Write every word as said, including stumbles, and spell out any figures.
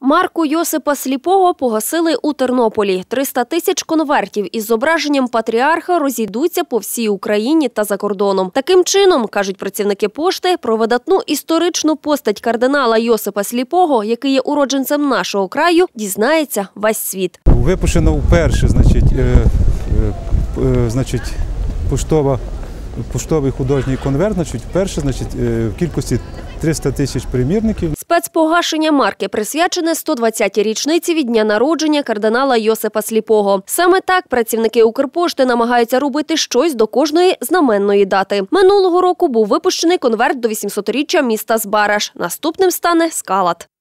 Марку Йосипа Сліпого погасили у Тернополі. триста тисяч конвертів із зображенням патріарха розійдуться по всій Україні та за кордоном. Таким чином, кажуть працівники пошти, про видатну історичну постать кардинала Йосипа Сліпого, який є уродженцем нашого краю, дізнається весь світ. Випущено вперше, значить, е, е, значить, поштова, поштовий художній конверт, значить, вперше, значить, е, в кількості триста тисяч примірників. Спецпогашення марки присвячене сто двадцятій річниці від дня народження кардинала Йосипа Сліпого. Саме так працівники Укрпошти намагаються робити щось до кожної знаменної дати. Минулого року був випущений конверт до вісімсотріччя міста Збараж. Наступним стане Скалат.